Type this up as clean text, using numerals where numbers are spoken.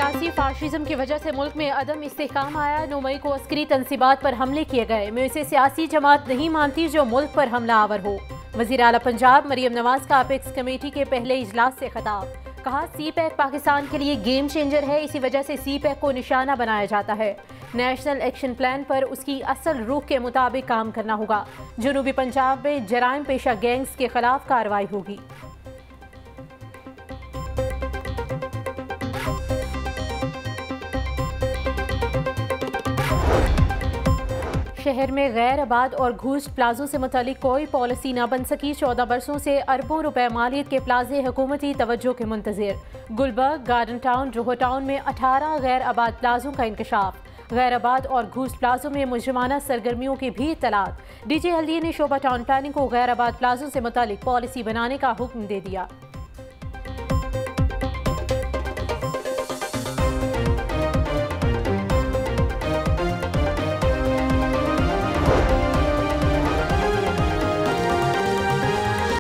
सियासी फाशिज्म की वजह से मुल्क में अदम इस्तेहकाम आया। 9 मई को अस्करी तंसीबात पर हमले किए गए। मैं इसे सियासी जमात नहीं मानती जो मुल्क पर हमला आवर हो। वज़ीर आला पंजाब मरियम नवाज का अपेक्स कमेटी के पहले इजलास से खिताब। कहा, सी पैक पाकिस्तान के लिए गेम चेंजर है, इसी वजह से सी पैक को निशाना बनाया जाता है। नेशनल एक्शन प्लान पर उसकी असल रूह के मुताबिक काम करना होगा। जनूबी पंजाब में जराइम पेशा गैंग्स के खिलाफ कार्रवाई होगी। शहर में गैर आबाद और घूस प्लाजों से मुतालिक कोई पॉलिसी न बन सकी। 14 बरसों से अरबों रुपए मालियत के प्लाजे हुकूमती तवज्जो के मुंतजिर। गुलबर्ग, गार्डन टाउन, रोहो टाउन में 18 गैर आबाद प्लाजों का इंकशाफ। गैर आबाद और घूस प्लाजों में मुजरिमाना सरगर्मियों की भी इत्तलात। DG LDA ने शोबा टाउन प्लानिंग को गैर आबाद प्लाजों से मुतालिक पॉलिसी बनाने का हुक्म दे दिया।